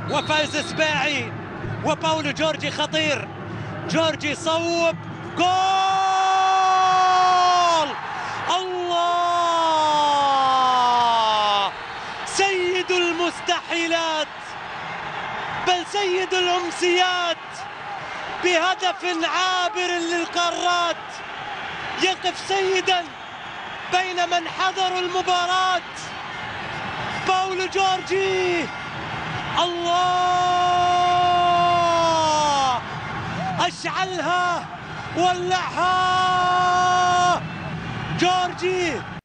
وفايز سباعي وباولو جورجي خطير. جورجي صوب جول. الله، سيد المستحيلات بل سيد الأمسيات، بهدف عابر للقارات يقف سيدا بين من حضروا المباراة. باولو جورجي، الله، أشعلها ولعها جورجي.